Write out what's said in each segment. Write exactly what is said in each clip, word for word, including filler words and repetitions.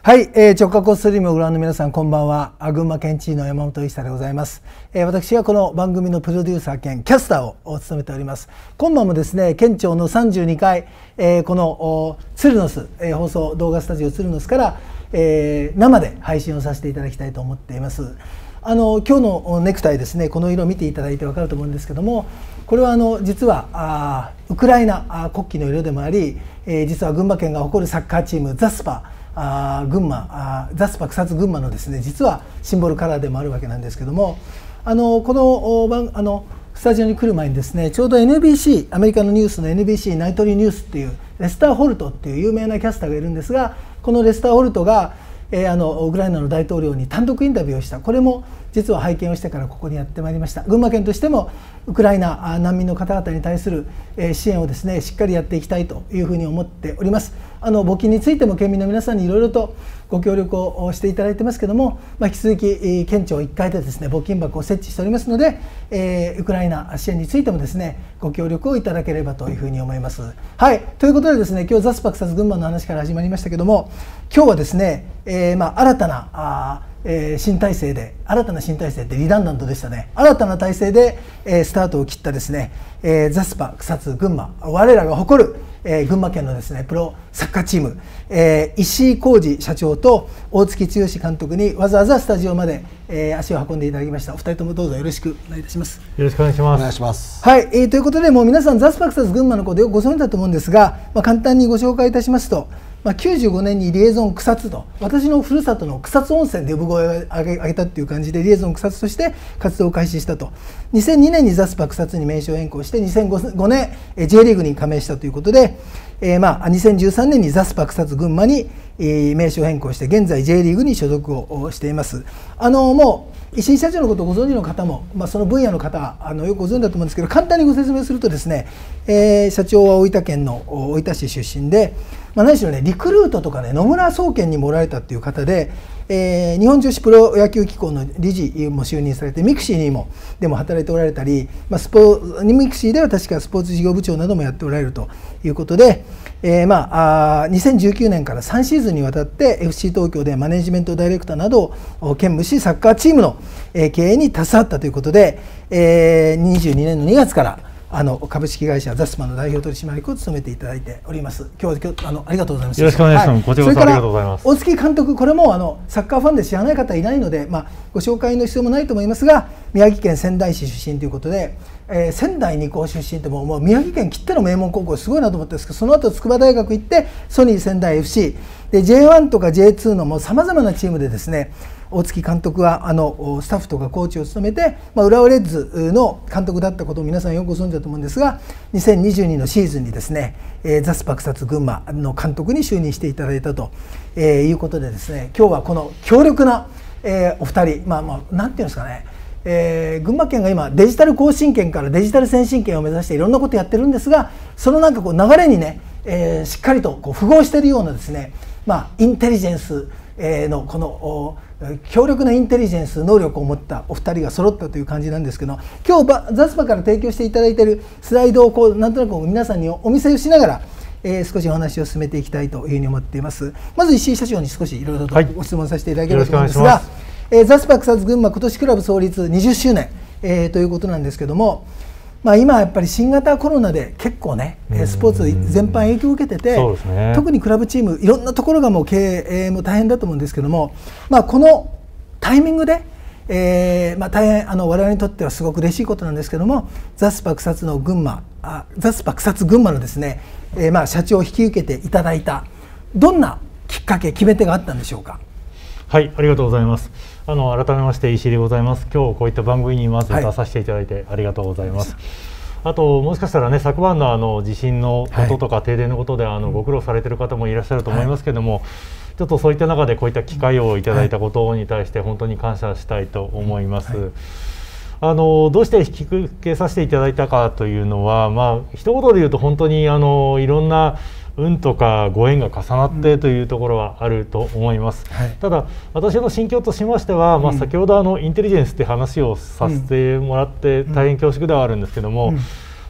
はい、えー、直角ストリームをご覧の皆さん、こんばんは。群馬県知事の山本一太でございます。えー、私はこの番組のプロデューサー兼キャスターを務めております。今晩もですね、県庁のさんじゅうにかい、えー、このツルノス、えー、放送動画スタジオツルノスから、えー、生で配信をさせていただきたいと思っています。あの今日のネクタイですね、この色を見ていただいて分かると思うんですけども、これはあの実はあウクライナあ国旗の色でもあり、えー、実は群馬県が誇るサッカーチームザスパあ群馬あザスパ草津群馬のですね、実はシンボルカラーでもあるわけなんですけども、あのこのあのスタジオに来る前にですね、ちょうど エヌビーシー アメリカのニュースの エヌビーシー ナイトリーニュースっていうレスター・ホルトっていう有名なキャスターがいるんですが、このレスター・ホルトがえー、あのウクライナの大統領に単独インタビューをした。これも実は拝見をしてからここにやってまいりました。群馬県としてもウクライナ難民の方々に対する支援をですね、しっかりやっていきたいというふうに思っております。あの募金についても県民の皆さんにいろいろとご協力をしていただいてますけども、まあ、引き続き県庁いっかいでですね、募金箱を設置しておりますので、えー、ウクライナ支援についてもですね、ご協力をいただければというふうに思います。はい、ということでですね、今日ザスパ草津群馬の話から始まりましたけども、今日はですね、えー、まあ新たなあえー、新体制で新たな新体制ってリダンダントでしたね。新たな体制で、えー、スタートを切ったですね、えー、ザスパ草津群馬、我らが誇る、えー、群馬県のですねプロサッカーチーム、えー、石井浩二社長と大月剛監督にわざわざスタジオまで、えー、足を運んでいただきました。お二人ともどうぞよろしくお願いいたします。 よろしくお願いします。 お願いします。 はい、えー、ということで、もう皆さんザスパ草津群馬のことよくご存知だと思うんですが、まあ、簡単にご紹介いたしますと、まあ、きゅうじゅうごねんにリエゾン草津と、私のふるさとの草津温泉で呼ぶ声を上げ、上げたっていう感じでリエゾン草津として活動を開始したと。にせんにねんにザスパ草津に名称変更して、にせんごねん J リーグに加盟したということで、えー、まあにせんじゅうさんねんにザスパ草津群馬に、えー、名称変更して、現在 J リーグに所属をしています。あのもう石井社長のことをご存知の方も、まあ、その分野の方はあのよくご存知だと思うんですけど、簡単にご説明するとですね、えー、社長は大分県の大分市出身で、まあ、何しろね、リクルートとかね、野村総研にもおられたっていう方で、えー、日本女子プロ野球機構の理事も就任されて、ミクシーにもでも働いておられたり、まあ、スポミクシーでは確かスポーツ事業部長などもやっておられるということで、えーまあ、あにせんじゅうきゅうねんからさんシーズンにわたって エフシー 東京でマネジメントダイレクターなどを兼務し、サッカーチームの経営に携わったということで、えー、にじゅうにねんのにがつからあの株式会社ザスパの代表取締役を務めていただいております。今日は今日あのありがとうございます。 よろしくお願いします。こちらこそありがとうございます。 大月監督、これもあのサッカーファンで知らない方いないので、まあ、ご紹介の必要もないと思いますが、宮城県仙台市出身ということで、えー、仙台二高出身ってもう、もう宮城県きっての名門高校すごいなと思ったんですけど、その後筑波大学行ってソニー仙台 エフシー で ジェイワン とか ジェイツー のもうさまざまなチームでですね、大月監督はあのスタッフとかコーチを務めて、まあ、浦和レッズの監督だったことを皆さんよくご存知だと思うんですが、にせんにじゅうにのシーズンにですね、えー、ザスパ草津群馬の監督に就任していただいたと、えー、いうことでですね、今日はこの強力な、えー、お二人、まあまあなんていうんですかね、えー、群馬県が今デジタル更新県からデジタル先進県を目指していろんなことやってるんですが、そのなんかこう流れにね、えー、しっかりとこう符合しているようなですね、まあ、インテリジェンスのこの強力なインテリジェンス能力を持ったお二人が揃ったという感じなんですけど、今日ザスパから提供していただいているスライドをこうなんとなく皆さんにお見せをしながら、えー、少しお話を進めていきたいというふうに思っています。まず石井社長に少しいろいろとご質問させていただければと思うんですが、はい、えー、ザスパ草津群馬今年クラブ創立にじゅっしゅうねん、えー、ということなんですけども、まあ、今やっぱり新型コロナで結構ねスポーツ全般影響を受けてて、ね、特にクラブチームいろんなところがもう経営も大変だと思うんですけども、まあ、このタイミングで、えーまあ、大変あの我々にとってはすごく嬉しいことなんですけども、ザスパ草津の群馬あザスパ草津群馬のですね、えー、まあ社長を引き受けていただいた、どんなきっかけ決め手があったんでしょうか。 はい、ありがとうございます。あの改めまして石井でございます。今日こういった番組にまず出させていただいてありがとうございます。はい、あともしかしたらね、昨晩のあの地震のこととか停電のことであのご苦労されている方もいらっしゃると思いますけれども、はい、ちょっとそういった中でこういった機会をいただいたことに対して本当に感謝したいと思います。はい、あのどうして引き受けさせていただいたかというのは、まあ一言で言うと本当にあのいろんな運とかご縁が重なってというところはあると思います。はい、ただ私の心境としましては、まあ、先ほどあのインテリジェンスって話をさせてもらって大変恐縮ではあるんですけども、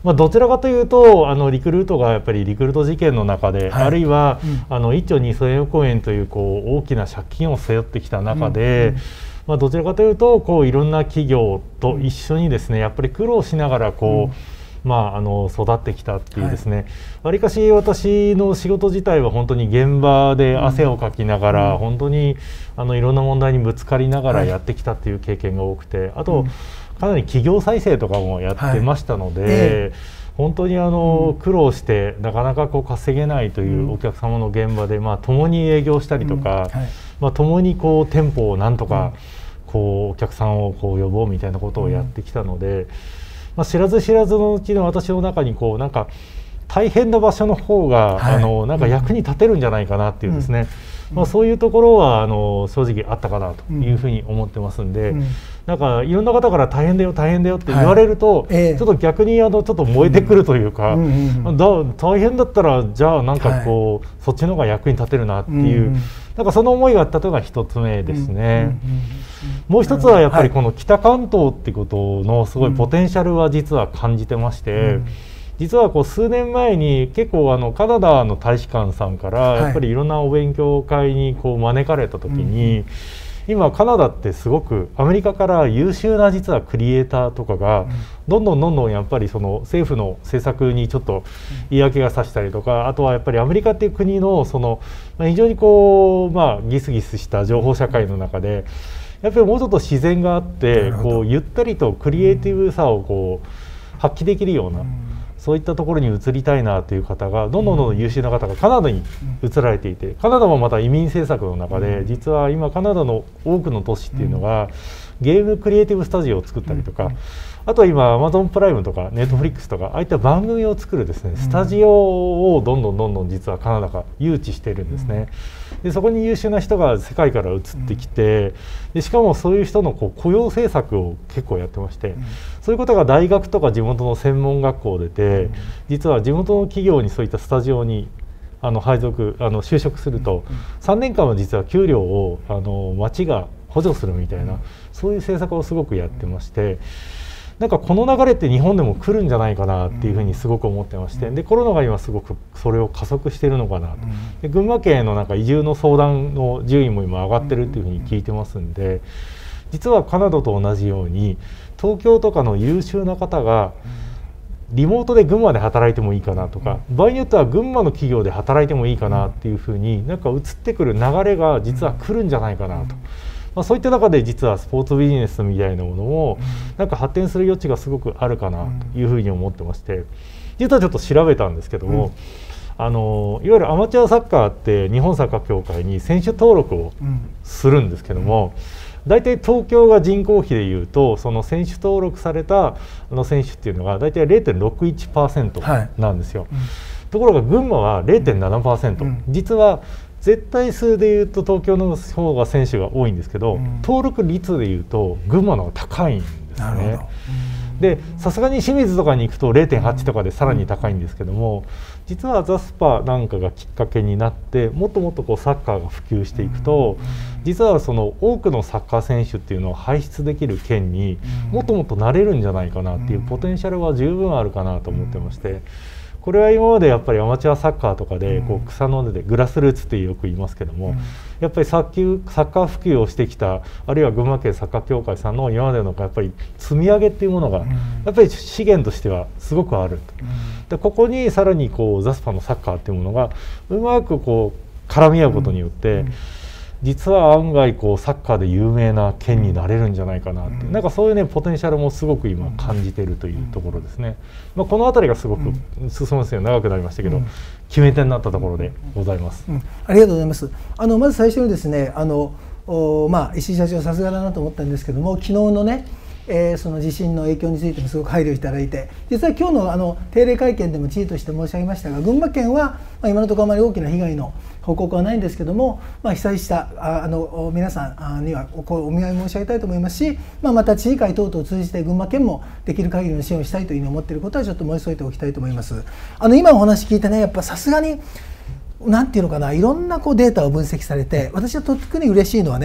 まあ、どちらかというとあのリクルートがやっぱりリクルート事件の中で、はい、あるいは、うん、あのいっちょうにせんおくえんというこう大きな借金を背負ってきた中で、うんうん、まあ、どちらかというとこういろんな企業と一緒にですねやっぱり苦労しながらこう、うん、まあ、あの育ってきたっていうですね、わり、はい、かし私の仕事自体は本当に現場で汗をかきながら、うん、本当にあのいろんな問題にぶつかりながらやってきたっていう経験が多くて、あと、うん、かなり企業再生とかもやってましたので、はい、えー、本当にあの、うん、苦労してなかなかこう稼げないというお客様の現場で、まあ、共に営業したりとか、うん、はい、まあ、共にこう店舗をなんとかこうお客さんをこう呼ぼうみたいなことをやってきたので、まあ、知らず知らずのうちの私の中にこうなんか大変な場所の方が、はい、あのなんか役に立てるんじゃないかなっていうですね、うん、まあ、そういうところはあの正直あったかなというふうに思ってますんで、うん、なんかいろんな方から大変だよ大変だよって言われると、はい、えー、ちょっと逆にあのちょっと燃えてくるというか、うんうんうん、だ大変だったらじゃあなんかこう、はい、そっちの方が役に立てるなっていう、うんうん、なんかその思いがあったというのが一つ目ですね。もう一つはやっぱりこの北関東ってことのすごいポテンシャルは実は感じてまして、うん、実はこう数年前に結構あのカナダの大使館さんからやっぱりいろんなお勉強会にこう招かれた時に、うん、今カナダってすごくアメリカから優秀な実はクリエイターとかがどんどんどんどんやっぱりその政府の政策にちょっと言い訳がさしたりとか、あとはやっぱりアメリカっていう国のその非常にこうまあギスギスした情報社会の中でやっぱりもうちょっと自然があってこうゆったりとクリエイティブさをこう発揮できるような、そういったところに移りたいなという方がどんどんどんどん優秀な方がカナダに移られていて、カナダもまた移民政策の中で実は今カナダの多くの都市っていうのがゲームクリエイティブスタジオを作ったりとか、あとは今アマゾンプライムとかネットフリックスとかああいった番組を作るですねスタジオをどんどんどんどん実はカナダが誘致しているんですね。でそこに優秀な人が世界から移ってきて、でしかもそういう人のこう雇用政策を結構やってまして、そういうことが大学とか地元の専門学校を出て、実は地元の企業にそういったスタジオにあの配属あの就職するとさんねんかんは実は給料をあの町が補助するみたいな、そういう政策をすごくやってまして、なんかこの流れって日本でも来るんじゃないかなっていうふうにすごく思ってまして、でコロナが今すごくそれを加速しているのかなと。で群馬県のなんか移住の相談の順位も今上がってるっていうふうに聞いてますんで、実はカナダと同じように東京とかの優秀な方がリモートで群馬で働いてもいいかなとか、場合によっては群馬の企業で働いてもいいかなっていうふうになんか移ってくる流れが実は来るんじゃないかなと。まあ、そういった中で実はスポーツビジネスみたいなものもなんか発展する余地がすごくあるかなというふうに思ってまして、実はちょっと調べたんですけども、あのいわゆるアマチュアサッカーって日本サッカー協会に選手登録をするんですけども、大体東京が人口比でいうとその選手登録されたあの選手っていうのが大体 れいてんろくいちパーセント なんですよ。はい、うん、ところが群馬は れいてんななパーセント、うん、実は絶対数でいうと東京の方が選手が多いんですけど、うん、登録率でいうと群馬の方が高いんですね。でさすがに清水とかに行くと れいてんはち とかでさらに高いんですけども、実はザスパなんかがきっかけになってもっともっとこうサッカーが普及していくと、実はその多くのサッカー選手っていうのを輩出できる県にもっともっとなれるんじゃないかなっていうポテンシャルは十分あるかなと思ってまして、これは今までやっぱりアマチュアサッカーとかでこう草の根でグラスルーツってよく言いますけども、やっぱりサッカー普及をしてきた、あるいは群馬県サッカー協会さんの今までのやっぱり積み上げっていうものがやっぱり資源としてはすごくあると。でここにさらにこうザスパのサッカーっていうものがうまくこう絡み合うことによって、実は案外こうサッカーで有名な県になれるんじゃないかなって、なんかそういうねポテンシャルもすごく今感じているというところですね。まあ、この辺りがすごく進むんですよ、長くなりましたけど、決め手になったところでございます。 うん、ありがとうございます。あのまず最初にですね、あのまあ、石井社長さすがだなと思ったんですけども、昨日のねえー、その地震の影響についてもすごく配慮いただいて、実は今日のあの定例会見でも知事として申し上げましたが、群馬県は、まあ、今のところあまり大きな被害の報告はないんですけども、まあ、被災したああの皆さんには お, お見舞い申し上げたいと思いますし、まあ、また知事会等々を通じて群馬県もできる限りの支援をしたいというふうに思っていることはちょっと申し添えておきたいと思います。あの今お話聞いてね、やっぱさすがになんていうのかな、いろんなこうデータを分析されて、私は特に嬉しいのはね、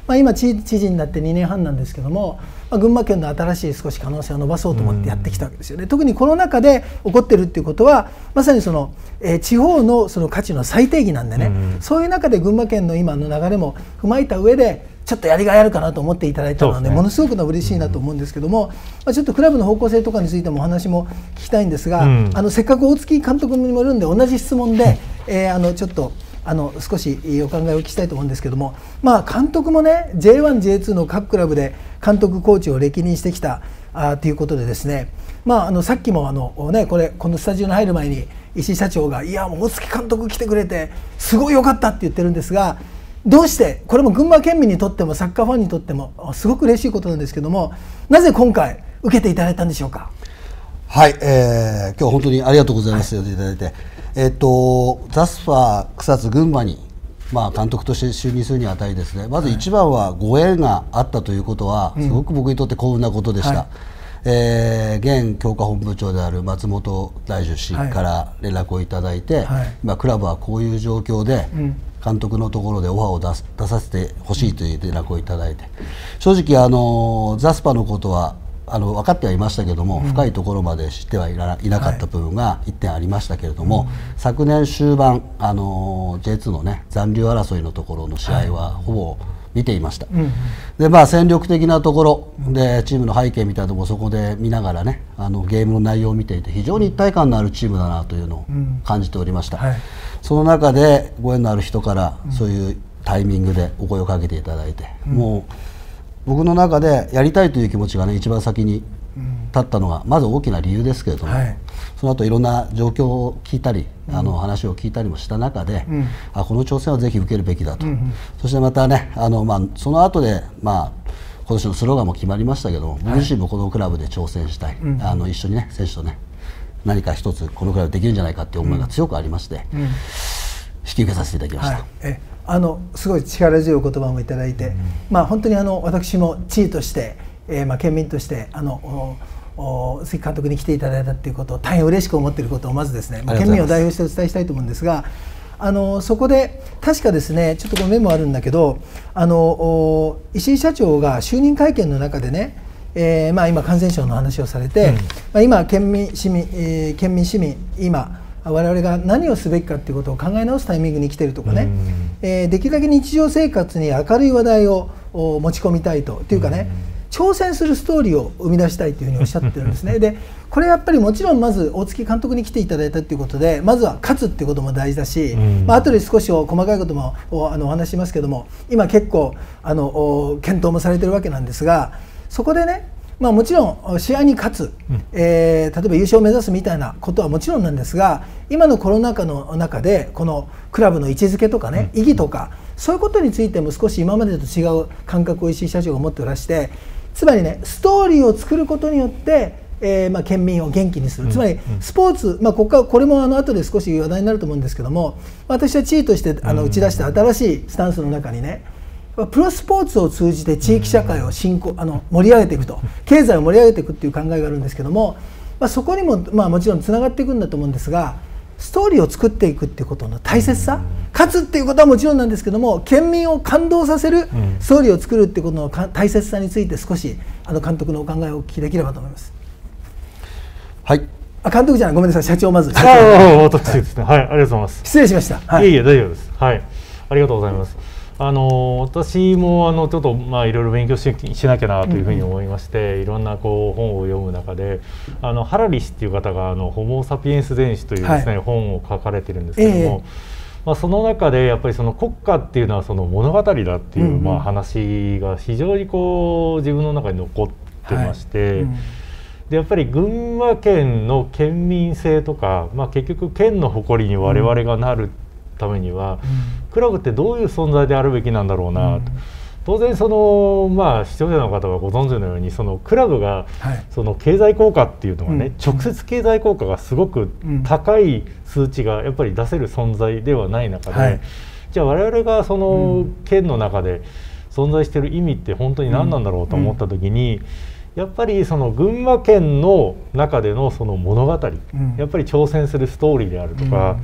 まあ、今知事になってにねんはんなんですけども、まあ、群馬県の新しい少し可能性を伸ばそうと思ってやってきたわけですよね。特にコロナ禍で起こっているっていうことはまさにその、えー、地方のその価値の再定義なんでね、そういう中で群馬県の今の流れも踏まえた上でちょっとやりがいあるかなと思っていただいたのはね、ものすごくの嬉しいなと思うんですけども、まあ、ちょっとクラブの方向性とかについてもお話も聞きたいんですが、うん、あのせっかく大月監督にもいるんで同じ質問で、えー、あのちょっとあの少しお考えを聞きたいと思うんですけども、まあ、監督もね ジェイワン、ジェイツー の各クラブで監督コーチを歴任してきたあということでですね、まあ、あのさっきもあの、ね、これこのスタジオに入る前に石井社長がいやもう大月監督来てくれてすごい良かったって言ってるんですが、どうしてこれも群馬県民にとってもサッカーファンにとってもすごく嬉しいことなんですけども、なぜ今回受けていただいたんでしょうか。 はい、えー、今日本当にありがとうございます、はい、呼んでいただいて、えー、とザスファ草津群馬に、まあ、監督として就任するにあたりですね、まず一番はご縁があったということは、はい、すごく僕にとって幸運なことでした。うん、はい、えー、現強化本部長である松本大樹氏から連絡をいただいて、はい、今クラブはこういう状況で、うん、監督のところでオファーを 出, す出させてほしいという連絡をいただいて、正直あのザスパのことはあの分かってはいましたけども、うん、深いところまで知ってはい な, いなかった部分がいってんありましたけれども、はい、昨年終盤あの ジェイツー の、ね、残留争いのところの試合はほぼ見ていました。はい、でまあ、戦力的なところでチームの背景みたいなところをそこで見ながらね、あのゲームの内容を見ていて非常に一体感のあるチームだなというのを感じておりました。うん、はい、その中でご縁のある人からそういうタイミングでお声をかけていただいて、うん、もう僕の中でやりたいという気持ちがね一番先に立ったのがまず大きな理由ですけれども、はい、その後いろんな状況を聞いたり、うん、あの話を聞いたりもした中で、うん、あこの挑戦はぜひ受けるべきだと、うんうん、そしてまたねあの、まあ、その後でまあ今年のスローガンも決まりましたけど、はい、僕自身もこのクラブで挑戦したい、うん、あの一緒にね選手とね何か一つこのクラブできるんじゃないかという思いが強くありまして、うんうん、引き受けさせていただきました。はい、 えあのすごい力強い言葉もいただいて、うん、まあ、本当にあの私も地位として、えー、まあ県民としてあの関監督に来ていただいたということを大変嬉しく思っていることをまずですね、まあ、県民を代表してお伝えしたいと思うんですが、あのそこで確かですねちょっとこのメモあるんだけど、あの石井社長が就任会見の中でね、えーまあ、今感染症の話をされて、うん、まあ、今県民市民、えー、県民市民今我々が何をすべきかということを考え直すタイミングに来ているとかね、えー、できるだけ日常生活に明るい話題を持ち込みたいとというかね、挑戦するストーリーを生み出したいというふうにおっしゃってるんですね。でこれやっぱりもちろんまず大月監督に来ていただいたということでまずは勝つっていうことも大事だし、まあ後で少し細かいこともあのお話しますけども、今結構あの検討もされてるわけなんですが、そこでね、まあ、もちろん試合に勝つ、うん、えー、例えば優勝を目指すみたいなことはもちろんなんですが、今のコロナ禍の中でこのクラブの位置づけとかね、うん、意義とかそういうことについても少し今までと違う感覚を石井社長が持っておらして、つまりねストーリーを作ることによってえーまあ、県民を元気にする、つまりスポーツ、まあ、ここからこれもあの後で少し話題になると思うんですけども、私は地位としてあの打ち出した新しいスタンスの中にね、プロスポーツを通じて地域社会を振興あの盛り上げていくと、経済を盛り上げていくっていう考えがあるんですけども、まあ、そこにも、まあ、もちろんつながっていくんだと思うんですが、ストーリーを作っていくっていうことの大切さ、勝つっていうことはもちろんなんですけども、県民を感動させるストーリーを作るっていうことの大切さについて少しあの監督のお考えをお聞きできればと思います。 はい、 あ、監督じゃない、ごめんなさい、社長まず。 ああ、私ですね。はい、ありがとうございます。 失礼しました。 はい、いえいえ、大丈夫です。はい、ありがとうございます。あの私もあのちょっとまあいろいろ勉強し, しなきゃなというふうに思いまして、うんうん、いろんなこう本を読む中で、あのハラリ氏っていう方があのホモサピエンス全史というですね、はい、本を書かれてるんですけども、えーまあ、その中でやっぱりその国家っていうのはその物語だっていうまあ話が非常にこう自分の中に残ってまして、はい、うん、でやっぱり群馬県の県民性とか、まあ、結局県の誇りに我々がなるためには、うん、クラブってどういう存在であるべきなんだろうなと、うん、当然その、まあ、視聴者の方はご存知のようにそのクラブが、はい、その経済効果っていうのがね、うん、直接経済効果がすごく高い数値がやっぱり出せる存在ではない中で、はい、じゃあ我々がその県の中で存在している意味って本当に何なんだろうと思った時に、うんうん、やっぱりその群馬県の中でのその物語、うん、やっぱり挑戦するストーリーであるとか、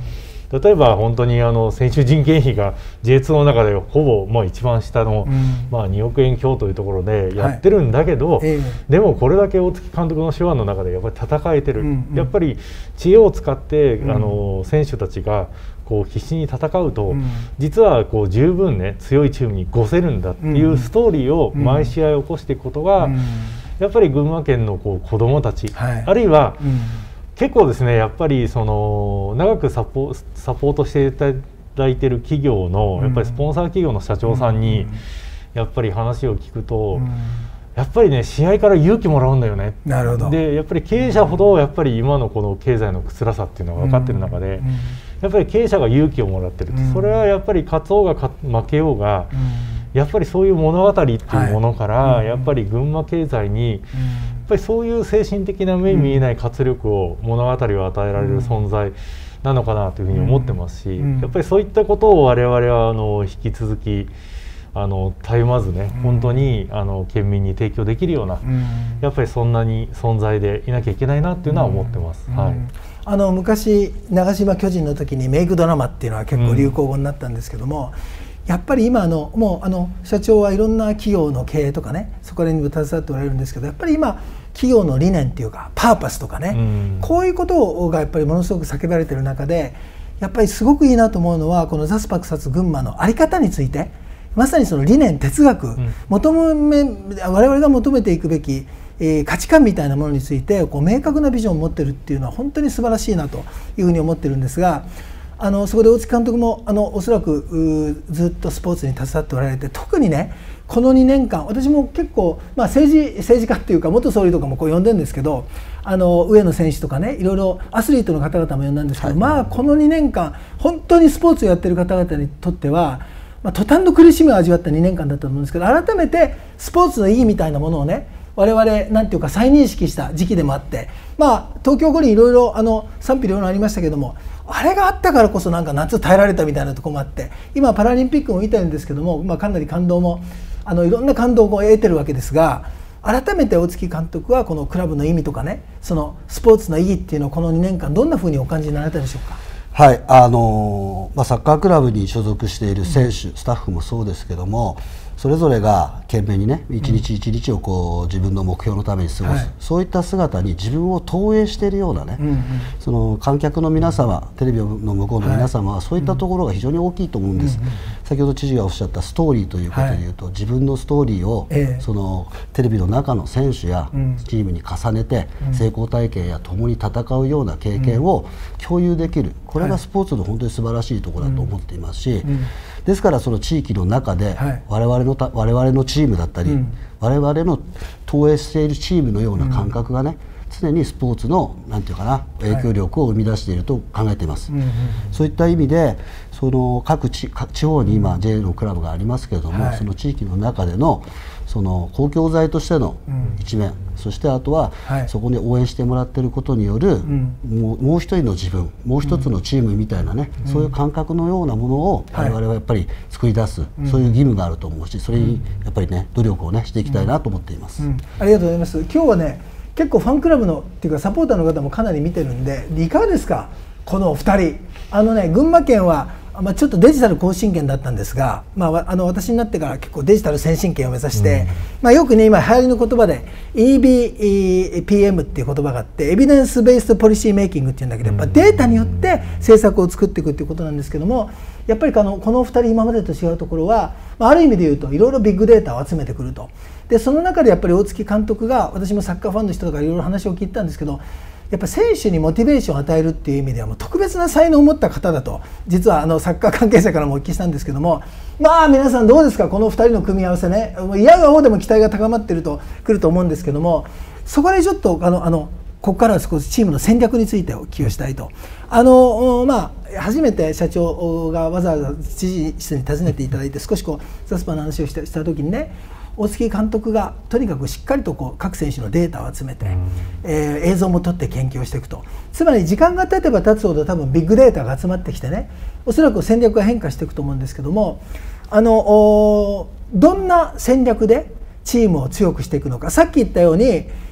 例えば本当にあの選手人件費が ジェイツー の中でほぼまあ一番下の、うん、まあにおくえん強というところでやってるんだけど、はいえー、でもこれだけ大月監督の手腕の中でやっぱり戦えてる、うんうん、やっぱり知恵を使って、うん、あの選手たちがこう必死に戦うと、うん、実はこう十分ね強いチームにごせるんだっていうストーリーを毎試合起こしていくことが、うん、やっぱり群馬県のこう子どもたち、はい、あるいは、うん、結構ですねやっぱりその長くサポ、サポートしていただいている企業のやっぱりスポンサー企業の社長さんにやっぱり話を聞くと、うん、やっぱりね試合から勇気もらうんだよね。 なるほど。 でやっぱり経営者ほどやっぱり今のこの経済の辛さっていうのが分かってる中で、うんうん、やっぱり経営者が勇気をもらってると、うん、それはやっぱり勝とうが負けようが、うん、やっぱりそういう物語っていうものから、はい、やっぱり群馬経済に、うん、やっぱりそういう精神的な目に見えない活力を物語を与えられる存在なのかなというふうに思ってますし、うん、やっぱりそういったことを我々はあの引き続きあのたゆまずね、うん、本当にあの県民に提供できるような、うん、やっぱりそんなに存在でいなきゃいけないなっていうのは思ってます。うんはい、 あの昔長嶋巨人の時にメイクドラマっていうのは結構流行語になったんですけども、うん、やっぱり今あのもうあの社長はいろんな企業の経営とかねそこら辺にも携わっておられるんですけど、やっぱり今企業の理念っていうかパーパスとかね、うん、こういうことがやっぱりものすごく叫ばれてる中で、やっぱりすごくいいなと思うのはこのザスパ草津群馬の在り方について、まさにその理念哲学、うん、求め我々が求めていくべき、えー、価値観みたいなものについてこう明確なビジョンを持ってるっていうのは本当に素晴らしいなというふうに思ってるんですが、あのそこで大月監督もあのおそらくずっとスポーツに携わっておられて、特にねこのにねんかん私も結構、まあ、政治政治家っていうか元総理とかもこう呼んでるんですけど、あの上野選手とかねいろいろアスリートの方々も呼んだんですけど、はい、まあこのにねんかん本当にスポーツをやってる方々にとってはまあ、途端の苦しみを味わったにねんかんだったと思うんですけど、改めてスポーツの意義みたいなものをね我々なんていうか再認識した時期でもあって、まあ、東京五輪いろいろあの賛否両論ありましたけども、あれがあったからこそなんか夏耐えられたみたいなところもあって、今パラリンピックも見てるんですけども、まあ、かなり感動もあのいろんな感動を得てるわけですが、改めて大月監督はこのクラブの意味とかねそのスポーツの意義っていうのをこのにねんかんどんなふうにお感じになられたでしょうか。 はい、あのまあ、サッカークラブに所属している選手、うん、スタッフもそうですけども、それぞれが懸命にね一日一日をこう自分の目標のために過ごす、はい、そういった姿に自分を投影しているようなね、うんうん、その観客の皆様、テレビの向こうの皆様は、はい、そういったところが非常に大きいと思うんです、うんうん、先ほど知事がおっしゃったストーリーということでいうと、はい、自分のストーリーを、えー、そのテレビの中の選手やチームに重ねて、うん、成功体験や共に戦うような経験を共有できる、これがスポーツの本当に素晴らしいところだと思っていますし、うんうん、ですからその地域の中で我々のた我々のチームだったり、うん、我々の投影しているチームのような感覚がね、うん、常にスポーツのなんていうかな影響力を生み出していると考えています、はい、そういった意味でその各 地, 地方に今 ジェイ のクラブがありますけれども、はい、その地域の中でのその公共財としての一面、うん、そしてあとは、はい、そこに応援してもらっていることによる、うん、も, うもう一人の自分、もう一つのチームみたいなね、うん、そういう感覚のようなものを我々はやっぱり作り出す、はい、そういう義務があると思うし、それにやっぱりね努力をねしていきたいなと思っています、 うんうん、ありがとうございます。今日はね結構ファンクラブのっていうかサポーターの方もかなり見てるんで、いかがですかこのふたり。あのね群馬県はまあ、ちょっとデジタル更新県だったんですが、まあ、あの私になってから結構デジタル先進県を目指して、うんまあ、よくね今流行りの言葉で イービーピーエム っていう言葉があって、エビデンスベースポリシーメイキングっていうんだけど、やっぱデータによって政策を作っていくっていうことなんですけども、やっぱりあのこのふたり今までと違うところは、まあ、ある意味で言うといろいろビッグデータを集めてくると。でその中でやっぱり大月監督が、私もサッカーファンの人とかいろいろ話を聞いたんですけど、やっぱ選手にモチベーションを与えるっていう意味ではもう特別な才能を持った方だと、実はあのサッカー関係者からもお聞きしたんですけども、まあ皆さんどうですかこのふたりの組み合わせね、嫌がおうでも期待が高まってるとくると思うんですけども、そこでちょっとあのあのここからは少しチームの戦略についてお聞きをしたいと。あのまあ初めて社長がわざわざ知事室に訪ねていただいて、少しこうザスパの話をしたした時にね、大月監督がとにかくしっかりとこう各選手のデータを集めて、えー、映像も撮って研究をしていくと。つまり時間が経てば経つほど多分ビッグデータが集まってきてね、おそらく戦略が変化していくと思うんですけども、あのどんな戦略でチームを強くしていくのか。さっき言ったように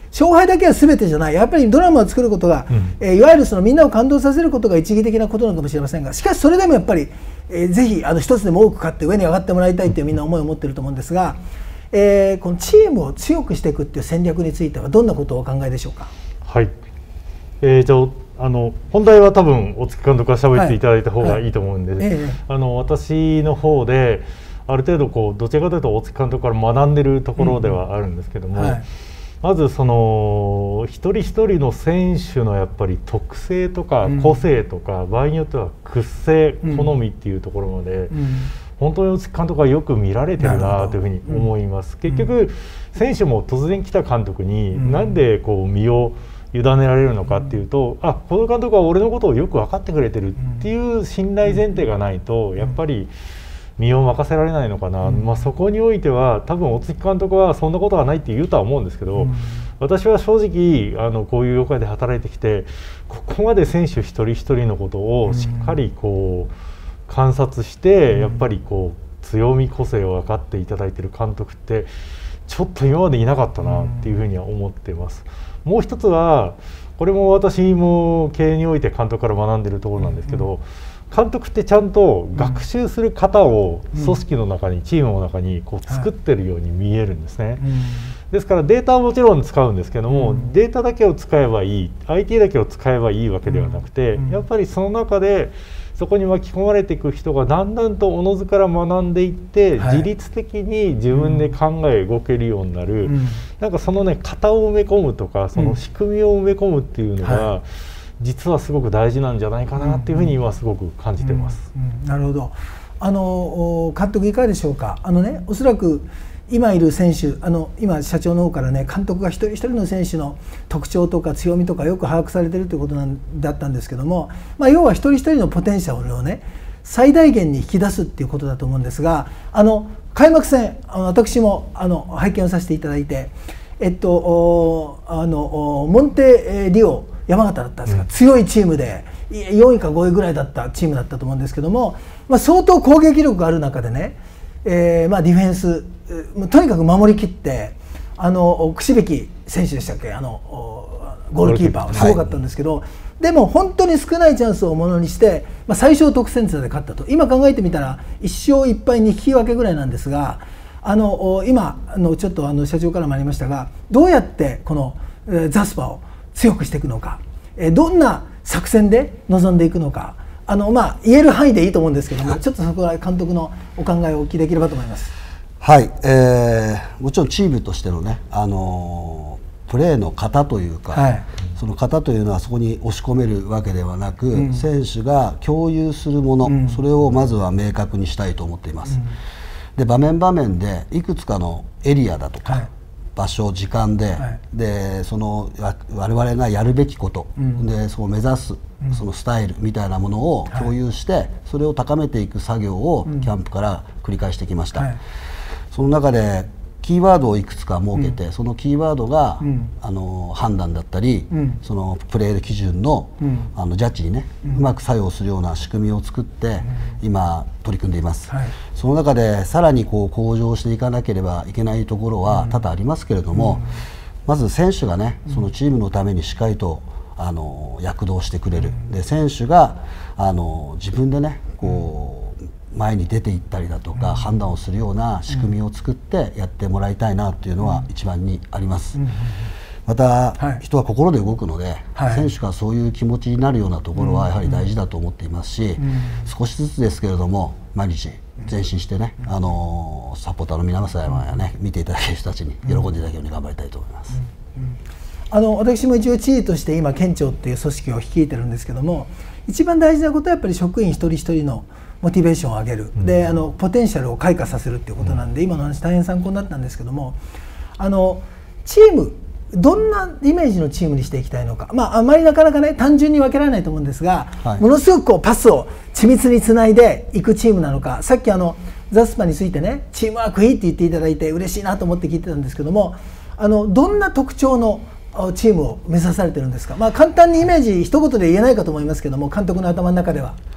勝敗だけは全てじゃない、やっぱりドラマを作ることが、うん、えー、いわゆるそのみんなを感動させることが一義的なことなのかもしれませんが、しかしそれでもやっぱり、えー、ぜひあの一つでも多く勝って上に上がってもらいたいというみんな思いを持っていると思うんですが、えー、このチームを強くしていくっていう戦略についてはどんなことをお考えでしょうか。 はい、えー、じゃあ、あの本題は多分大月監督が喋っていただいた方がいいと思うんで、はいはい、えー、あの私の方である程度こうどちらかというと大月監督から学んでるところではあるんですけども、うん、はい、まずその一人一人の選手のやっぱり特性とか個性とか、うん、場合によっては屈性、好みっていうところまで、うん、本当に大月監督はよく見られてるなというふうに思います。うん、結局選手も突然来た監督になんでこう身を委ねられるのかっていうと、うん、あ、この監督は俺のことをよく分かってくれてるっていう信頼前提がないとやっぱり身を任せられないのかな、うん、まあ、そこにおいては多分大月監督はそんなことはないって言うとは思うんですけど、うん、私は正直あのこういう業界で働いてきてここまで選手一人一人のことをしっかりこう観察して、うん、やっぱりこう強み個性を分かっていただいている監督ってちょっと今までいなかったなっていうふうには思っています。うん、もう一つはこれも私も経営において監督から学んでいるところなんですけど、うん、監督ってちゃんと学習する方を組織の中に、チームの中にこう作ってるように見えるんですね。ですからデータはもちろん使うんですけども、データだけを使えばいい、 アイティー だけを使えばいいわけではなくて、やっぱりその中でそこに巻き込まれていく人がだんだんとおのずから学んでいって、自律的に自分で考え動けるようになる、なんかそのね型を埋め込むとかその仕組みを埋め込むっていうのが、実はすごく大事なんじゃないかなっていうふうに今すごく感じてます。 うんうんうん、なるほど。あの監督いかがでしょうか。あのね、おそらく今いる選手、あの今社長の方からね、監督が一人一人の選手の特徴とか強みとかよく把握されているということなんだったんですけども、まあ、要は一人一人のポテンシャルをね最大限に引き出すっていうことだと思うんですが、あの開幕戦、あの私もあの拝見をさせていただいて、えっとあのモンテリオ山形だったんですが、うん、強いチームでよんいかごいぐらいだったチームだったと思うんですけども、まあ、相当攻撃力がある中でね、えーまあ、ディフェンスとにかく守りきって、あの櫛引選手でしたっけ、あのゴールキーパーはすごかったんですけど、はい、でも本当に少ないチャンスをものにして、まあ、最小得点差で勝ったと。今考えてみたらいっ勝いっ敗に引き分けぐらいなんですが、あの今あのちょっとあの社長からもありましたが、どうやってこの、えー、ザスパを強くしていくのか、えー、どんな作戦で臨んでいくのか、あの、まあ、言える範囲でいいと思うんですけども、ちょっとそこは監督のお考えをお聞きできればと思います。 はい、えー、もちろんチームとしてのね、あのー、プレーの型というか、はい、その型というのはそこに押し込めるわけではなく、うん、選手が共有するもの、うん、それをまずは明確にしたいと思っています。うん、で場面場面でいくつかのエリアだとか、はい、場所時間で、はい、でその我々がやるべきこと、うん、でその目指すそのスタイルみたいなものを共有して、はい、それを高めていく作業をキャンプから繰り返してきました。はい、その中でキーワードをいくつか設けて、うん、そのキーワードが、うん、あの判断だったり、うん、そのプレー基準 の,、うん、あのジャッジにね、うん、うまく作用するような仕組みを作って、うん、今取り組んでいます。はい、その中でさらにこう向上していかなければいけないところは多々ありますけれども、うん、まず選手がねそのチームのためにしっかりとあの躍動してくれる、で選手があの自分でねこう前に出ていったりだとか、うん、判断をするような仕組みを作ってやってもらいたいなというのは一番にあります。うん、また、はい、人は心で動くので、はい、選手がそういう気持ちになるようなところはやはり大事だと思っていますし、うん、少しずつですけれども毎日前進してね、うん、あのサポーターの皆様やね、見ていただける人たちに喜んでいただけるように頑張りたいと思います。 うんうんうん、あの私も一応知事として今県庁っていう組織を率いてるんですけども、一番大事なことはやっぱり職員一人一人のモチベーションを上げる、うん、であのポテンシャルを開花させるっていうことなんで、うん、今の話大変参考になったんですけども、あのチームどんなイメージのチームにしていきたいのか、まあ、あまりなかなかね単純に分けられないと思うんですが、はい、ものすごくこうパスを緻密につないでいくチームなのか、さっきあのザスパについてねチームワークいいって言っていただいて嬉しいなと思って聞いてたんですけども、あのどんな特徴のチームを目指されてるんですか。まあ、簡単にイメージ一言で言えないかと思いますけども、監督の頭の中では。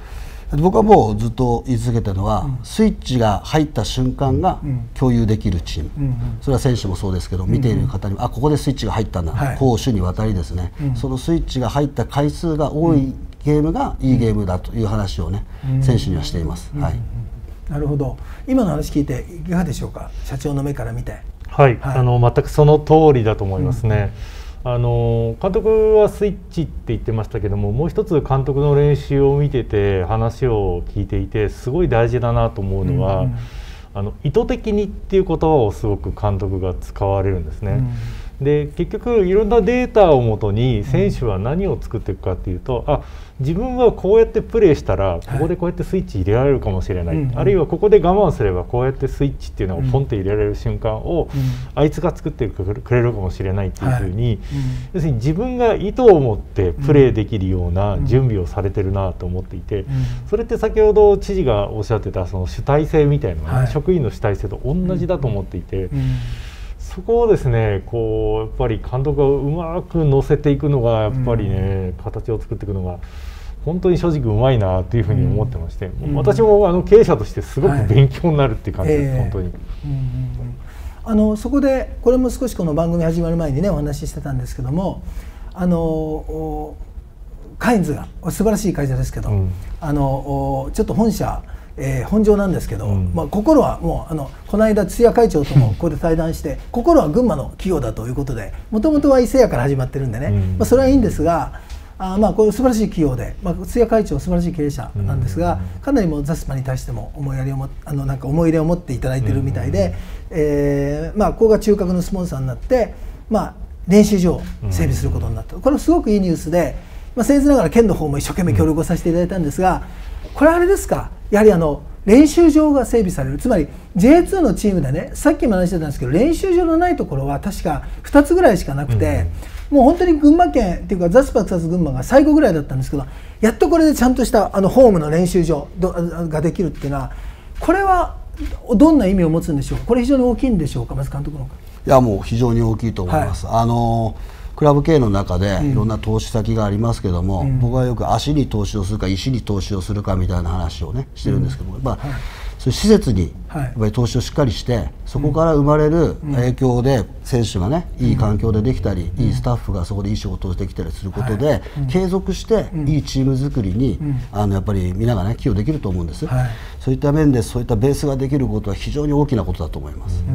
僕はもうずっと言い続けてるのは、うん、スイッチが入った瞬間が共有できるチーム、うんうん、それは選手もそうですけど、見ている方にも、うん、あここでスイッチが入ったんだ、はい、攻守にわたりですね、うん、そのスイッチが入った回数が多いゲームがいいゲームだという話をね、うん、選手にはしています、はい、 なるほど。今の話聞いていかがでしょうか、社長の目から見て。 はい、はい、あの全くその通りだと思いますね、うん、あの監督はスイッチって言ってましたけども、もう一つ監督の練習を見てて話を聞いていてすごい大事だなと思うのは、うんうん、あの意図的にっていう言葉をすごく監督が使われるんですね、うん、で結局いろんなデータをもとに選手は何を作っていくかっていうと、あ自分はこうやってプレーしたらここでこうやってスイッチ入れられるかもしれない、はい、あるいはここで我慢すればこうやってスイッチっていうのをポンって入れられる瞬間を、うん、あいつが作ってくれるかもしれないっていうふうに、はい、要するに自分が意図を持ってプレーできるような準備をされてるなと思っていて、うん、それって先ほど知事がおっしゃってたその主体性みたいな、ね、はい、職員の主体性と同じだと思っていて、うんうん、そこをですねこうやっぱり監督がうまく乗せていくのがやっぱりね、うん、形を作っていくのが本当に正直うまいなというふうに思ってまして、うん、私もあの経営者としてすごく勉強になるっていう感じです、はい、本当に、えーうんうん、 あのそこでこれも少しこの番組始まる前にねお話ししてたんですけども、あのカインズが素晴らしい会社ですけど、うん、あのちょっと本社えー、本業なんですけど、うん、まあ、心はもうあのこの間土屋会長ともここで対談して心は群馬の企業だということで、もともとは伊勢屋から始まってるんでね、うん、まあ、それはいいんですが、あまあこれ素晴らしい企業で、まあ、土屋会長素晴らしい経営者なんですが、うん、かなりもうザスパに対しても思いやりをもあのなんか思い入れを持っていただいているみたいで、うん、えーまあ、ここが中核のスポンサーになって、まあ、練習場を整備することになった、うん、これはすごくいいニュースで、まあ、僭越ながら県の方も一生懸命協力をさせていただいたんですが、これはあれですか、やはりあの練習場が整備される、つまり ジェイツー のチームでね、さっきも話してたんですけど練習場のないところは確かふたつぐらいしかなくて、うん、もう本当に群馬県っていうかザスパ草津群馬が最後ぐらいだったんですけど、やっとこれでちゃんとしたあのホームの練習場ができるっていうのは、これはどんな意味を持つんでしょうか。これ非常に大きいんでしょうか、まず監督の。 いやもう非常に大きいと思います、はい、あのクラブ系の中でいろんな投資先がありますけども、うん、僕はよく足に投資をするか石に投資をするかみたいな話をねしてるんですけども、うん、まあ、はい、そういう施設にやっぱり投資をしっかりして、はい、そこから生まれる影響で選手がねいい環境でできたり、うん、いいスタッフがそこでいい仕事をできたりすることで、はい、うん、継続していいチーム作りに、うん、あのやっぱり皆がね寄与できると思うんです、はい、そういった面でそういったベースができることは非常に大きなことだと思います。 うん、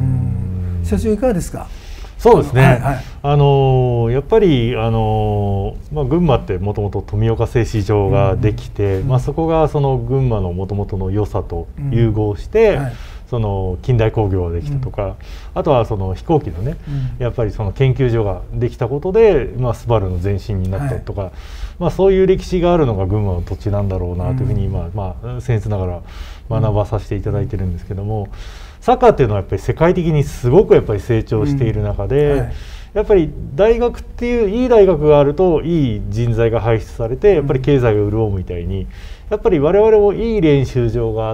社長いかがですか。 そうですね、はいはい、あのやっぱり、あのまあ、群馬ってもともと富岡製糸場ができて、うん、まあ、そこがその群馬のもともとの良さと融合して、うん、はい、その近代工業ができたとか、うん、あとはその飛行機のね、うん、やっぱりその研究所ができたことで、まあ、スバルの前身になったとか、はい、まあ、そういう歴史があるのが群馬の土地なんだろうなというふうに今、うん、まあ、僭越ながら学ばさせていただいてるんですけども、サッカーっていうのはやっぱり世界的にすごくやっぱり成長している中で、うん、はい、やっぱり大学っていういい大学があるといい人材が輩出されてやっぱり経済が潤うみたいに、やっぱり我々もいい練習場があって、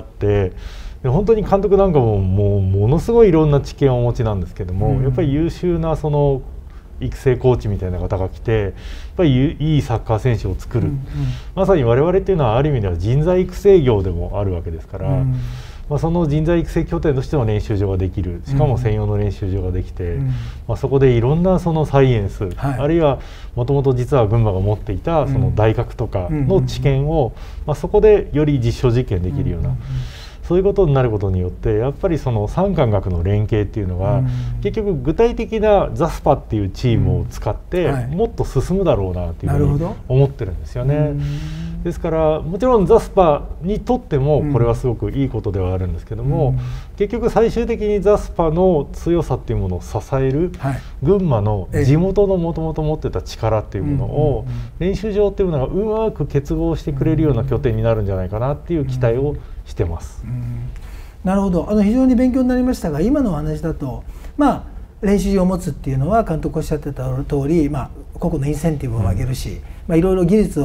で本当に監督なんかももうものすごいいろんな知見をお持ちなんですけども、うん、やっぱり優秀なその育成コーチみたいな方が来てやっぱりいいサッカー選手を作る、うんうん、まさに我々っていうのはある意味では人材育成業でもあるわけですから、うん、まあ、その人材育成拠点としての練習場ができる、しかも専用の練習場ができて、うん、まあ、そこでいろんなそのサイエンス、はい、あるいはもともと実は群馬が持っていたその大学とかの知見を、まあ、そこでより実証実験できるような、うんうんうん、そういうことになることによってやっぱりその産官学の連携っていうのが、うん、結局具体的なザスパっていうチームを使ってもっと進むだろうなっていうふうに思ってるんですよね。ですからもちろんザスパにとってもこれはすごくいいことではあるんですけども、うん、結局最終的にザスパの強さっていうものを支える、はい、群馬の地元のもともと持ってた力っていうものを練習場っていうものがうまく結合してくれるような拠点になるんじゃないかなっていう期待をしてます。うんうん、 なるほど、あの非常に勉強になりましたが、今のお話だと、まあ、練習場を持つっていうのは監督おっしゃってた通り、まあ、個々のインセンティブを上げるし、うん、まあ、いろいろ技術を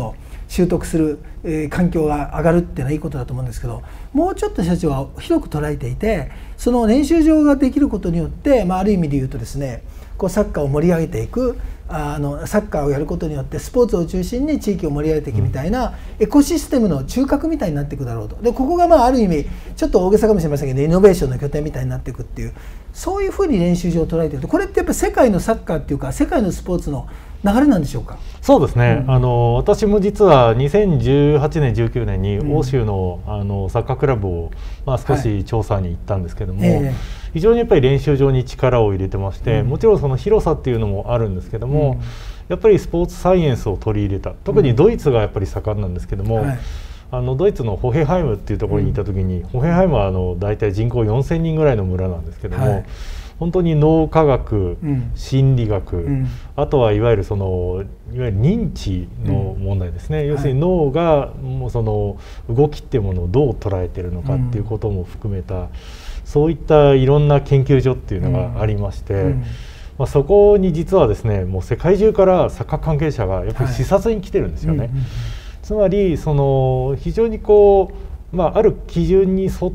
習得する、えー、環境が上がるっていうのはいいことだと思うんですけど、もうちょっと社長は広く捉えていて、その練習場ができることによって、まあ、ある意味で言うとですね、こうサッカーを盛り上げていく、あのサッカーをやることによってスポーツを中心に地域を盛り上げていくみたいなエコシステムの中核みたいになっていくだろうと。でここがまあある意味ちょっと大げさかもしれませんけど、イノベーションの拠点みたいになっていくっていう、そういうふうに練習場を捉えていると、これってやっぱり世界のサッカーっていうか世界のスポーツの流れなんでしょうか。 そうですね、 うん、 あの私も実はにせんじゅうはちねんじゅうきゅうねんに欧州の、あのサッカークラブを、まあ、少し調査に行ったんですけども、はいえー、非常にやっぱり練習場に力を入れてまして、うん、もちろんその広さっていうのもあるんですけども、うん、やっぱりスポーツサイエンスを取り入れた、特にドイツがやっぱり盛んなんですけども、うんはい、あのドイツのホヘハイムっていうところにいた時に、うん、ホヘハイムはあの大体人口よんせんにんぐらいの村なんですけども、はい、本当に脳科学、うん、心理学、うん、あとはいわゆるそのいわゆる認知の問題ですね、うん、要するに脳がもうその動きっていうものをどう捉えているのかっていうことも含めた、うん、そういったいろんな研究所っていうのがありまして、うんうん、まあ、そこに実はですね、もう世界中からサッカー関係者がやっぱり視察に来てるんですよね。はい、うんうん、つまりその非常にこう、まあ、ある基準に沿った、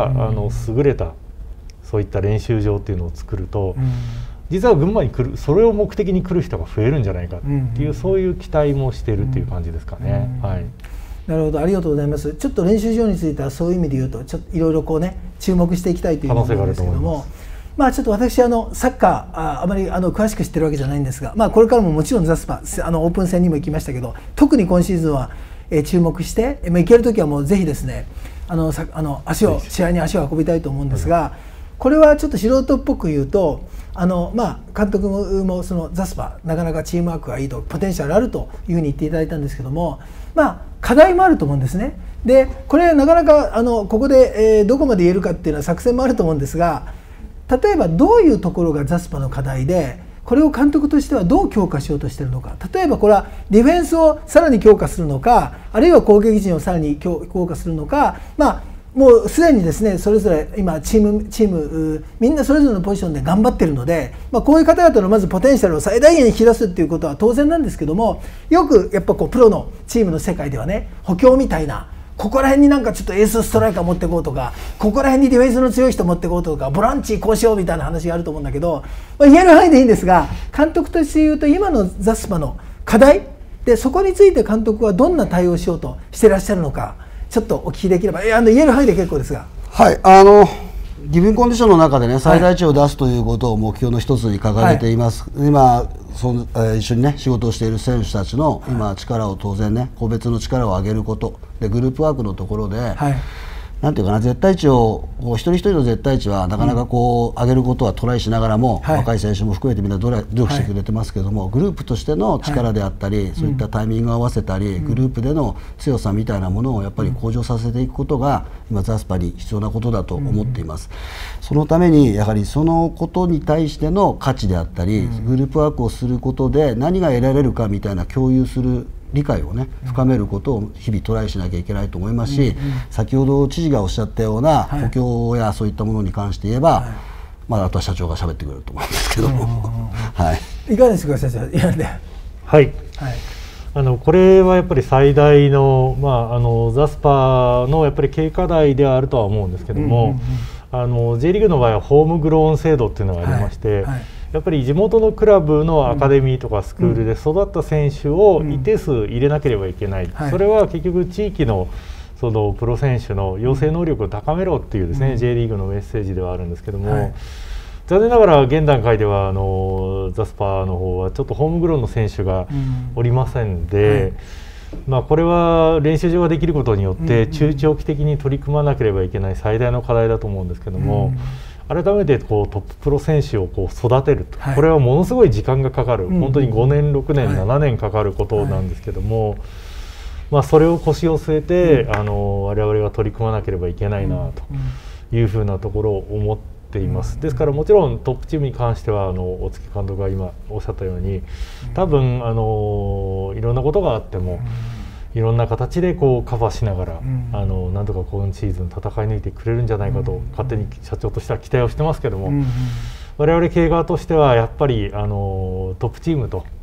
うん、あの優れたそういった練習場っていうのを作ると、うん、実は群馬に来る、それを目的に来る人が増えるんじゃないかっていう、うんうん、そういう期待もしているっていう感じですかね。うんうん、はい、 なるほど、ありがとうございます。ちょっと練習場についてはそういう意味で言うとちょっといろいろこうね注目していきたいという思うんですけども、まあちょっと私あのサッカー あ, あまりあの詳しく知ってるわけじゃないんですが、まあこれからももちろんザスパあのオープン戦にも行きましたけど、特に今シーズンは、えー、注目して、まあ、行けるときはもうぜひですね、あのさあの足を試合に足を運びたいと思うんですが。これはちょっと素人っぽく言うと、あの、まあ、監督もそのザスパなかなかチームワークがいいと、ポテンシャルあるというふうに言っていただいたんですけども、まあ、課題もあると思うんですね。でこれなかなかあのここで、えー、どこまで言えるかっていうのは作戦もあると思うんですが、例えばどういうところがザスパの課題で、これを監督としてはどう強化しようとしているのか。例えばこれはディフェンスをさらに強化するのか、あるいは攻撃陣をさらに強化するのか、まあもうすでにですね、それぞれ今チームチームみんなそれぞれのポジションで頑張ってるので、まあ、こういう方々のまずポテンシャルを最大限に引き出すっていうことは当然なんですけども、よくやっぱこうプロのチームの世界ではね、補強みたいな、ここら辺になんかちょっとエースストライカー持っていこうとか、ここら辺にディフェンスの強い人持っていこうとか、ボランチこうしようみたいな話があると思うんだけど、まあ、言える範囲でいいんですが、監督として言うと今のザスパの課題で、そこについて監督はどんな対応をしようとしてらっしゃるのか、ちょっとお聞きできれば、あの言える範囲で結構ですが。 はい、あのギブンコンディションの中でね、最大値を出すということを目標の一つに掲げています。はい、今その、えー、一緒にね仕事をしている選手たちの今力を当然ね、個別の力を上げることで、グループワークのところで、はい、なんていうかな、絶対値をこう一人一人の絶対値はなかなかこう上げることはトライしながらも、はい、若い選手も含めてみんな努力してくれてますけども、はい、グループとしての力であったり、はい、そういったタイミングを合わせたり、うん、グループでの強さみたいなものをやっぱり向上させていくことが今ザスパに必要なことだと思っています。うん、そのためにやはりそのことに対しての価値であったり、うん、グループワークをすることで何が得られるかみたいな共有する理解をね深めることを日々トライしなきゃいけないと思いますし、うんうん、先ほど知事がおっしゃったような補強やそういったものに関して言えば、はい、まあ、あとは社長が喋ってくれると思うんですけども、はい、 いかがですか社長。いやね、 はい、はい、あのこれはやっぱり最大の、まあ、あのザスパのやっぱり経営課題ではあるとは思うんですけども、うんうんうん、あの J リーグの場合はホームグローン制度っていうのがありまして、はいはい、やっぱり地元のクラブのアカデミーとかスクールで育った選手を一定数入れなければいけない、うんはい、それは結局地域のそのプロ選手の養成能力を高めろっていうですね、うん、J リーグのメッセージではあるんですけども、はい、残念ながら現段階ではあのザスパの方はちょっとホームグローンの選手がおりませんで、うんはい、まあこれは練習場ができることによって中長期的に取り組まなければいけない最大の課題だと思うんですけども、うん、改めてこうトッププロ選手をこう育てると、はい、これはものすごい時間がかかる、うん、本当にごねんろくねん、はい、ななねんかかることなんですけども、はい、まあ、それを腰を据えて、うん、あの我々が取り組まなければいけないなというふうなところを思っています。ですからもちろんトップチームに関してはあの大月監督が今おっしゃったように、多分あのいろんなことがあっても、いろんな形でこうカバーしながら、うん、あのなんとか今シーズン戦い抜いてくれるんじゃないかと、うん、勝手に社長としては期待をしてますけども、うん、我々経営側としてはやっぱりあのトップチームと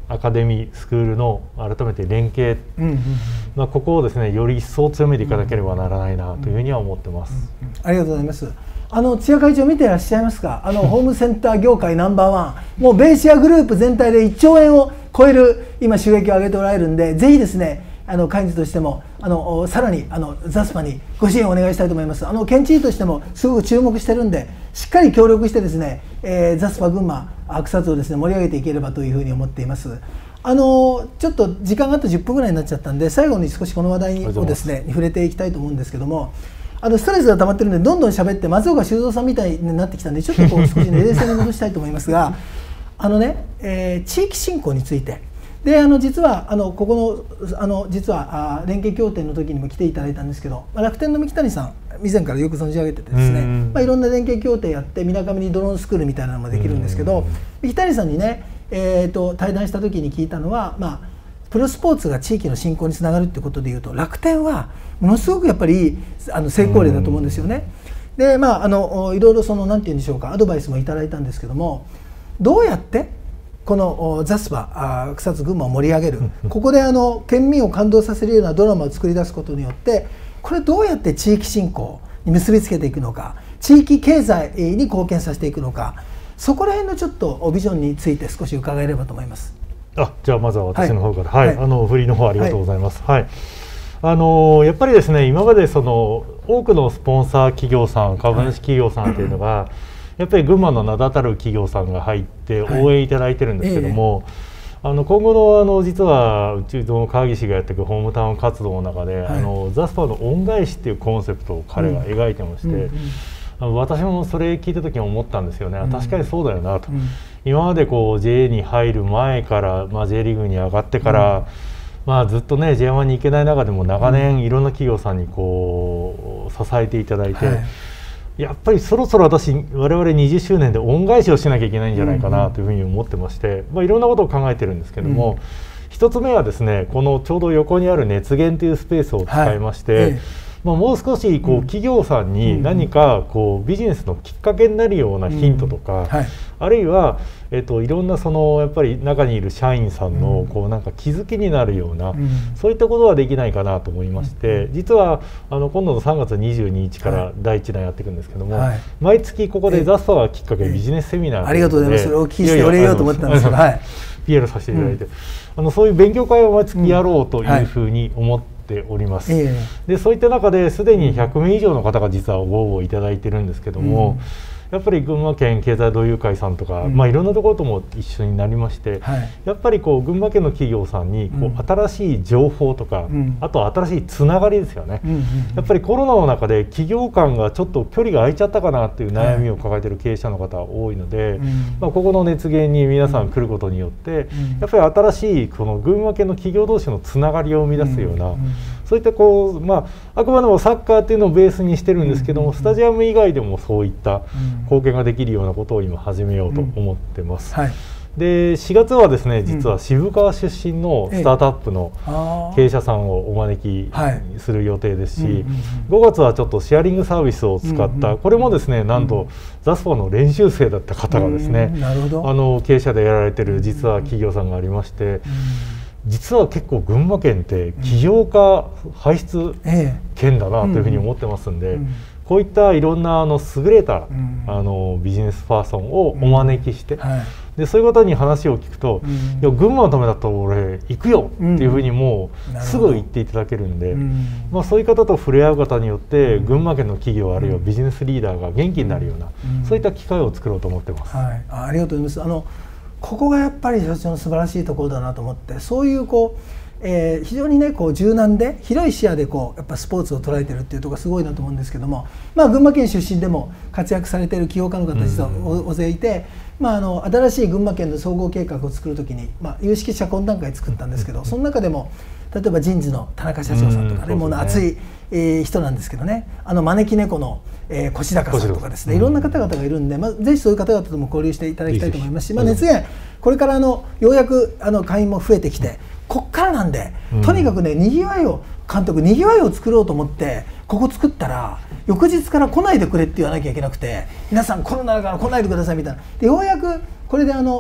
アカデミースクールの改めて連携、うんうんうん、まあ、ここをですねより一層強めていかなければならないなというふうには思ってます。 うんうんうん、ありがとうございます。あの津屋会長見ていらっしゃいますか。あのホームセンター業界ナンバーワン、もうベイシアグループ全体でいっちょうえんを超える今収益を上げておられるんで、ぜひですねあの会員としてもあのさらにあのザスパにご支援をお願いしたいと思います。あの県知事としてもすごく注目してるんで、しっかり協力してですね、えー、ザスパ群馬草津をですね盛り上げていければというふうに思っています。あのちょっと時間があとじゅっぷんぐらいになっちゃったんで、最後に少しこの話題をですね触れていきたいと思うんですけども、あのストレスが溜まってるんでどんどん喋って松岡修造さんみたいになってきたんで、ちょっとこう少し、ね、冷静に戻したいと思いますがあのね、えー、地域振興についてで、あの実はあのここのあの実はあ連携協定の時にも来ていただいたんですけど、楽天の三木谷さん以前からよく存じ上げててですね、まあ、いろんな連携協定やってみなかみにドローンスクールみたいなのもできるんですけど、三木谷さんにね、えー、と対談した時に聞いたのは、まあ、プロスポーツが地域の振興につながるってことでいうと、楽天はものすごくやっぱりあの成功例だと思うんですよね。で、まあ、あのいろいろその何て言うんでしょうか、アドバイスもいただいたんですけども、どうやってこのザスパ草津群馬を盛り上げる、ここであの県民を感動させるようなドラマを作り出すことによって、これどうやって地域振興に結びつけていくのか、地域経済に貢献させていくのか、そこら辺のちょっとビジョンについて少し伺えればと思います。 あ、じゃあまずは私の方から、はい、はい、あの振りの方ありがとうございます。はい、はい、あのやっぱりですね、今までその多くのスポンサー企業さん、株主企業さんというのが、はい、やっぱり群馬の名だたる企業さんが入って応援いただいてるんですけども、はい、えー、あの今後のあの実はうちの川岸がやっていくホームタウン活動の中で、はい、あのザスパの恩返しっていうコンセプトを彼が描いてまして、うんうんうん、あの私もそれ聞いた時に思ったんですよね。うん、確かにそうだよなと。うん、今までこう ジェーエー に入る前から、まあ、J リーグに上がってから、うん、まあ、ずっとね ジェイワン に行けない中でも長年いろんな企業さんにこう支えていただいて、はい、やっぱりそろそろ私我々にじゅっしゅうねんで恩返しをしなきゃいけないんじゃないかなというふうに思ってまして、まあ、いろんなことを考えてるんですけども、うん、一つ目はですね、このちょうど横にある熱源というスペースを使いまして、はい、ええ、まあ、もう少しこう企業さんに何かこうビジネスのきっかけになるようなヒントとか、うん、はい、あるいは、えっと、いろんなそのやっぱり中にいる社員さんのこうなんか気づきになるような、うん、そういったことはできないかなと思いまして、うん、実はあの今度のさんがつにじゅうににちからだいいちだんやっていくんですけども、はい、毎月ここでザスパがきっかけビジネスセミナー、 ありがとうございます。それをお聞きしてお礼ようと思ったんですけど、はい、 ピーアール させていただいて、うん、あのそういう勉強会を毎月やろうというふうに思ってております。えー、でそういった中ですでにひゃくめい以上の方が実はご応募いただいてるんですけども、うん、やっぱり群馬県経済同友会さんとか、うん、まあ、いろんなところとも一緒になりまして、はい、やっぱりこう群馬県の企業さんにこう新しい情報とか、うん、あとは新しいつながりですよね、うんうんうん、やっぱりコロナの中で企業間がちょっと距離が空いちゃったかなっていう悩みを抱えている経営者の方多いので、はい、まあ、ここの熱源に皆さん来ることによって、うん、やっぱり新しいこの群馬県の企業同士のつながりを生み出すような、うんうん、そういったこう、まあ、あくまでもサッカーっていうのをベースにしてるんですけども、スタジアム以外でもそういった貢献ができるようなことを今始めようと思ってます。うん、はい、でしがつはですね、実は渋川出身のスタートアップの経営者さんをお招きする予定ですし、ごがつはちょっとシェアリングサービスを使った、これもですね、なんとザスパの練習生だった方がですね、あの経営者でやられてる実は企業さんがありまして、実は結構群馬県って起業家輩出県だなというふうに思ってますんで、こういったいろんなあの優れた、うん、あのビジネスパーソンをお招きして、うん、はい、でそういう方に話を聞くと、うん、いや群馬のためだったら俺行くよっていうふうにもうすぐ言っていただけるんで、うん、まあ、そういう方と触れ合う方によって、うん、群馬県の企業あるいはビジネスリーダーが元気になるような、うん、そういった機会を作ろうと思ってます。 はい、あ、ありがとうございます。あのここがやっぱり社長の素晴らしいところだなと思って、そういうこうえー、非常にねこう柔軟で広い視野でこうやっぱスポーツを捉えてるっていうところがすごいなと思うんですけども、まあ、群馬県出身でも活躍されている起業家の方実は大勢いて、まあ、あの新しい群馬県の総合計画を作るときに、まあ、有識者懇談会作ったんですけど、その中でも例えば人事の田中社長さんとかね、もう熱い、えー、人なんですけどね、あの招き猫の、えー、越高さんとかですね、いろんな方々がいるんで、まあ、ぜひそういう方々とも交流していただきたいと思いますし、まあ、熱源これからあのようやくあの会員も増えてきて、こっからなんで、とにかくね、にぎわいを監督にぎわいを作ろうと思ってここ作ったら翌日から来ないでくれって言わなきゃいけなくて、皆さんコロナだから来ないでくださいみたいなで、ようやくこれであの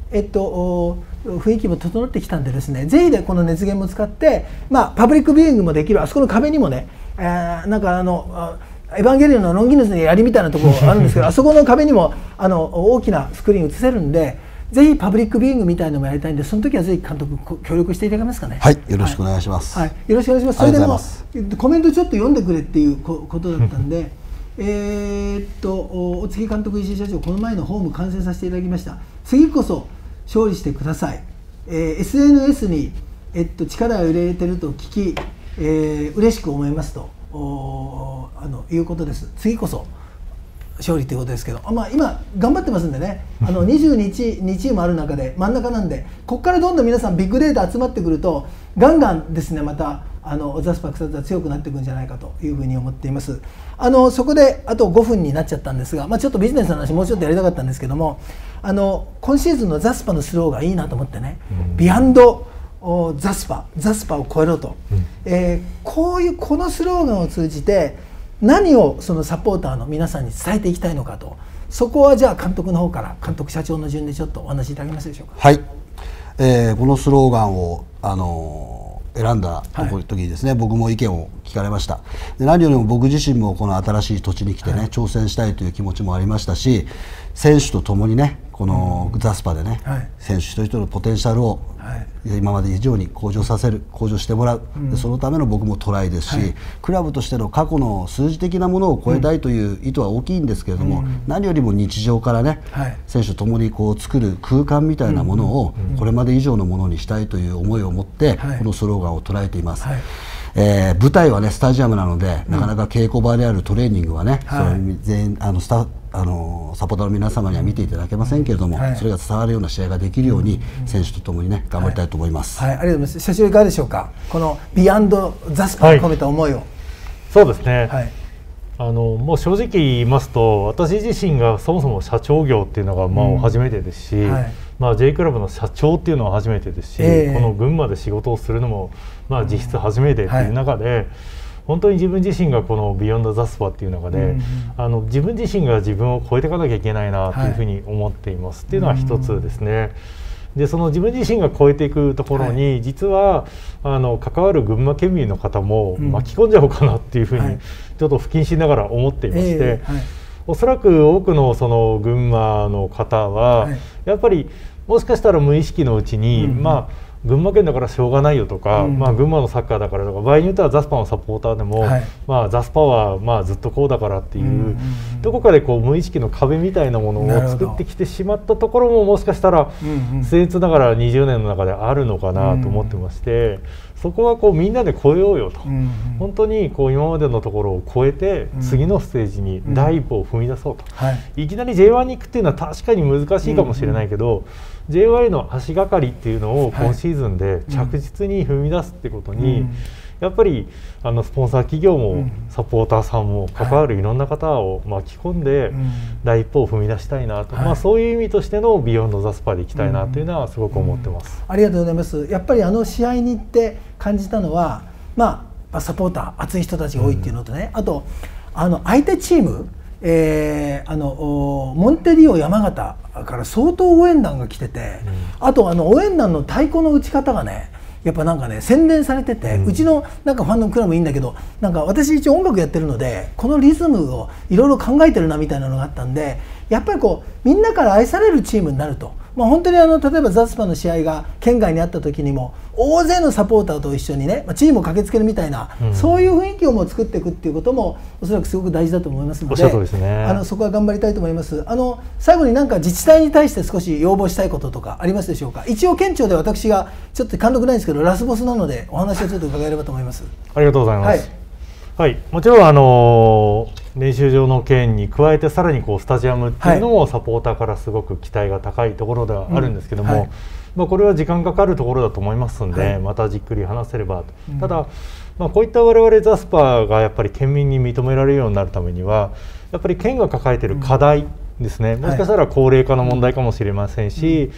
えっと、雰囲気も整ってきたんでですね、ぜひでこの熱源も使って、まあ、パブリックビューイングもできる、あそこの壁にもね、えー、なんかあのエヴァンゲリオンのロンギヌスの槍みたいなところあるんですけどあそこの壁にもあの大きなスクリーン映せるんで、ぜひパブリックビューイングみたいなのもやりたいんで、その時はぜひ監督協力していただけますかね。 はい、よろしくお願いします。 はい、はい、よろしくお願いします。それでもコメントちょっと読んでくれっていうことだったんでえーっと大槻監督、石井社長、この前のホーム観戦させていただきました。次こそ勝利してください。えー、エスエヌエス に、えっと、力を入れてると聞き、えー、嬉しく思いますとあのいうことです。次こそ勝利ということですけど、まあ、今頑張ってますんでね、あのにじゅうにチームある中で真ん中なんで、ここからどんどん皆さんビッグデータ集まってくるとガンガンですね、またあのザスパ草津は強くなっていくんじゃないかというふうに思っています。あのそこであとごふんになっちゃったんですが、まあ、ちょっとビジネスの話もうちょっとやりたかったんですけども、あの今シーズンのザスパのスローがいいなと思ってね、ビアンドザスパザスパを超えろと、うん、えー、こういうこのスローガンを通じて何をそのサポーターの皆さんに伝えていきたいのかと、そこはじゃあ監督の方から監督社長の順でちょっとお話しいただけますでしょうか。 はい、えー、このスローガンをあのー選んだ時にですね、はい、僕も意見を聞かれました。で何よりも僕自身もこの新しい土地に来てね、はい、挑戦したいという気持ちもありましたし、選手と共にねこのザスパでね、はい、選手一人一人のポテンシャルを今まで以上に向上させる、向上してもらう、うん、でそのための僕もトライですし、はい、クラブとしての過去の数字的なものを超えたいという意図は大きいんですけれども、うん、何よりも日常からね、はい、選手と共にこう作る空間みたいなものをこれまで以上のものにしたいという思いを持って、はい、このスローガンを捉えています。はい、えー、舞台はねスタジアムなので、うん、なかなか稽古場であるトレーニングはね、はい、それ全員あのスタあのサポーターの皆様には見ていただけませんけれども、はい、それが伝わるような試合ができるように、うん、選手とともにね頑張りたいと思います。 はい、はい、ありがとうございます。社長いかがでしょうか、このビアンドザスパに込めた思いを。はい、 そうですね、はい、あのもう正直言いますと、私自身がそもそも社長業っていうのがまあ初めてですし、うん、はい、まあ、J クラブの社長っていうのは初めてですし、えー、この群馬で仕事をするのもまあ実質初めてっていう中で、はい、本当に自分自身がこのビヨンドザスパっていう中で、うんうん、あの自分自身が自分を超えていかなきゃいけないなというふうに思っています、はい、っていうのは一つですね。でその自分自身が超えていくところに、はい、実はあの関わる群馬県民の方も巻き込んじゃおうかなっていうふうに、はい、ちょっと不謹慎ながら思っていまして、えーはい、おそらく多くのその群馬の方は、はい、やっぱりもしかしたら無意識のうちに、うん、まあ群馬県だからしょうがないよとか、うん、まあ、群馬のサッカーだからとか、場合によってはザスパのサポーターでも、はい、まあ、ザスパはまあずっとこうだからっていう、うん、どこかでこう無意識の壁みたいなものを作ってきてしまったところももしかしたら僭越ながらにじゅうねんの中であるのかなと思ってまして、うん、そこはこうみんなで超えようよと、うん、本当にこう今までのところを超えて、うん、次のステージに第一歩を踏み出そうと、うん、はい、いきなり ジェイワン に行くっていうのは確かに難しいかもしれないけど、うんうん、ジェイワン の足がかりっていうのを今シーズンで着実に踏み出すってことに、うん、やっぱりあのスポンサー企業もサポーターさんも関わるいろんな方を巻き込んで第一歩を踏み出したいなと、はい、まあ、そういう意味としてのビヨンドザスパでいきたいなというのはすごく思ってます、 うんうん、ありがとうございます。やっぱりあの試合に行って感じたのは、まあ、サポーター熱い人たちが多いっていうのとね、うん、あとあの相手チーム、えー、あのモンテリオ山形から相当応援団が来てて、うん、あとあの応援団の太鼓の打ち方がねやっぱなんかね洗練されてて、うん、うちのなんかファンのクラブいいんだけど、なんか私一応音楽やってるのでこのリズムをいろいろ考えてるなみたいなのがあったんで、やっぱりこうみんなから愛されるチームになると、まあ、本当にあの例えばザスパの試合が県外にあった時にも大勢のサポーターと一緒にね、まあ、チームを駆けつけるみたいな、うん、そういう雰囲気をもう作っていくっていうこともおそらくすごく大事だと思いますので、 ですね、 あのそこは頑張りたいと思います。あの最後に何か自治体に対して少し要望したいこととかありますでしょうか。一応県庁で私がちょっと貫禄ないんですけどラスボスなのでお話をちょっと伺えればと思います。 ありがとうございます、はい、はい、もちろんあの練習場の件に加えてさらにこうスタジアムっていうのもサポーターからすごく期待が高いところではあるんですけども、うんはい、まあ、これは時間かかるところだと思いますので、はい、またじっくり話せればと、うん、ただ、まあ、こういった我々ザスパがやっぱり県民に認められるようになるためにはやっぱり県が抱えている課題ですね、うん、もしかしたら高齢化の問題かもしれませんし、うん、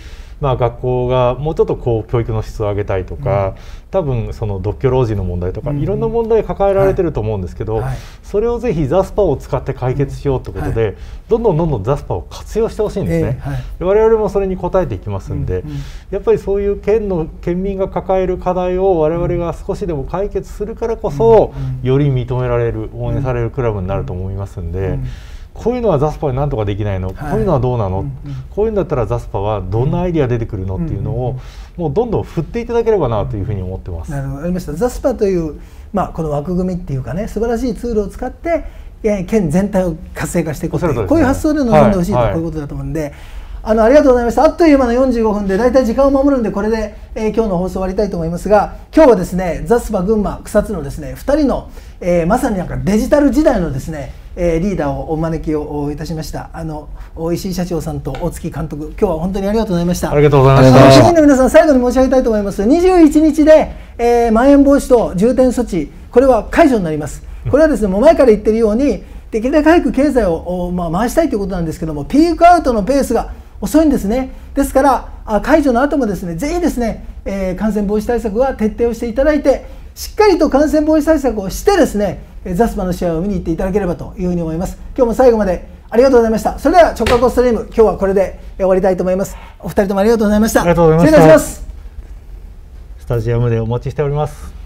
まあ、学校がもうちょっとこう教育の質を上げたいとか、うん、多分その独居老人の問題とか、うん、いろんな問題抱えられてると思うんですけど、はいはい、それをぜひザスパを使って解決しようということで、はい、どんどんどんどんザスパを活用してほしいんですね、えーはい、我々もそれに応えていきますんで、うんうん、やっぱりそういう県の県民が抱える課題を我々が少しでも解決するからこそ、うんうん、より認められる応援されるクラブになると思いますんで、うんうん、こういうのはザスパでなんとかできないの、はい、こういうのはどうなの、うんうん、こういうんだったらザスパはどんなアイディア出てくるのっていうのをもうどんどん振っていただければなというふうに思ってます。 なるほど、ありました。ザスパという、まあ、この枠組みっていうかね、素晴らしいツールを使って県全体を活性化していくという、ね、こういう発想で臨んでほしいと、はい、こういうことだと思うんで、あのありがとうございました。あっという間のよんじゅうごふんでだいたい時間を守るんで、これで、えー、今日の放送終わりたいと思いますが、今日はですねザスパ群馬草津のですねふたりの、えー、まさになんかデジタル時代のですね、えー、リーダーをお招きをいたしました。あの石井社長さんと大月監督、今日は本当にありがとうございました。 ありがとうございました。 市民の皆さん、最後に申し上げたいと思います。にじゅういちにちで、えー、まん延防止等重点措置、これは解除になります。これはですねもう前から言っているように、できるだけ早く経済を、まあ、回したいということなんですけども、ピークアウトのペースが遅いんですね。ですから解除の後もですね、ぜひですね、えー、感染防止対策は徹底をしていただいて、しっかりと感染防止対策をしてですね、ザスパの試合を見に行っていただければというふうに思います。今日も最後までありがとうございました。それでは直角ストリーム、今日はこれで終わりたいと思います。お二人ともありがとうございました。 ありがとうございました。 失礼いたします。 スタジアムでお待ちしております。